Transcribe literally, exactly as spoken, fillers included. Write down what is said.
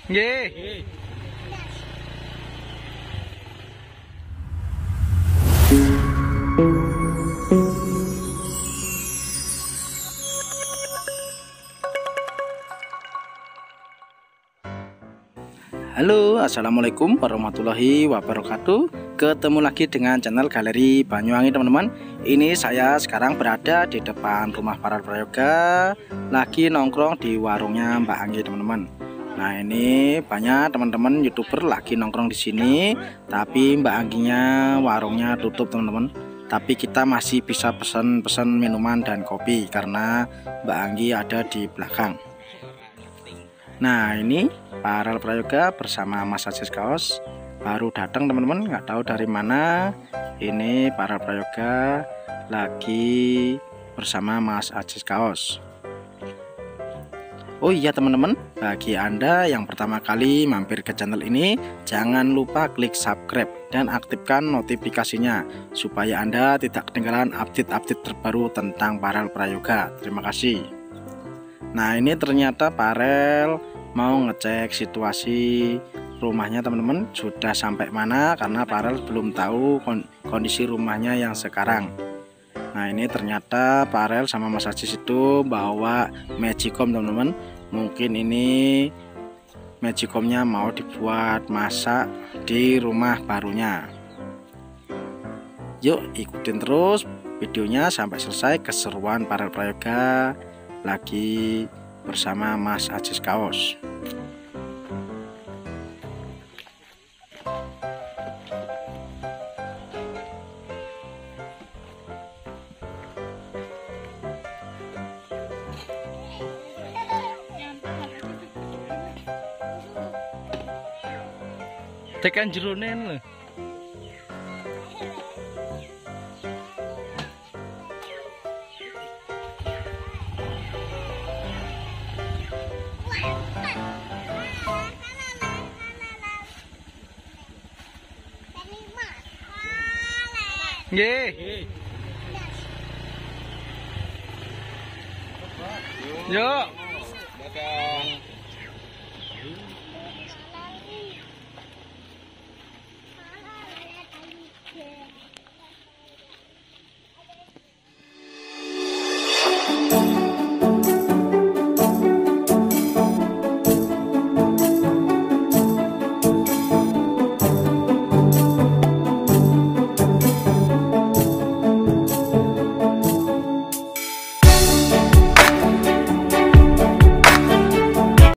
Nggih. Halo, assalamualaikum warahmatullahi wabarakatuh. Ketemu lagi dengan channel Galeri Banyuwangi, teman-teman. Ini saya sekarang berada di depan rumah Parel Prayoga, lagi nongkrong di warungnya Mbak Anggi, teman-teman. Nah, ini banyak teman-teman YouTuber lagi nongkrong di sini, tapi Mbak Angginya warungnya tutup, teman-teman. Tapi kita masih bisa pesan-pesan minuman dan kopi karena Mbak Anggi ada di belakang. Nah, ini Parel Prayoga bersama Mas Ajis Kaos baru datang, teman-teman, nggak tahu dari mana. Ini Parel Prayoga lagi bersama Mas Ajis Kaos. Oh iya, teman-teman, bagi Anda yang pertama kali mampir ke channel ini, jangan lupa klik subscribe dan aktifkan notifikasinya supaya Anda tidak ketinggalan update-update terbaru tentang Parel Prayoga. Terima kasih. Nah, ini ternyata Parel mau ngecek situasi rumahnya, teman-teman, sudah sampai mana, karena Parel belum tahu kondisi rumahnya yang sekarang. Nah, ini ternyata Parel sama Mas Ajis itu bawa magicom, teman-teman. Mungkin ini magicomnya mau dibuat masak di rumah barunya. Yuk ikutin terus videonya sampai selesai. Keseruan Parel Prayoga lagi bersama Mas Ajis Kaos. Tekan jeronen lho. Nggih. Yuk.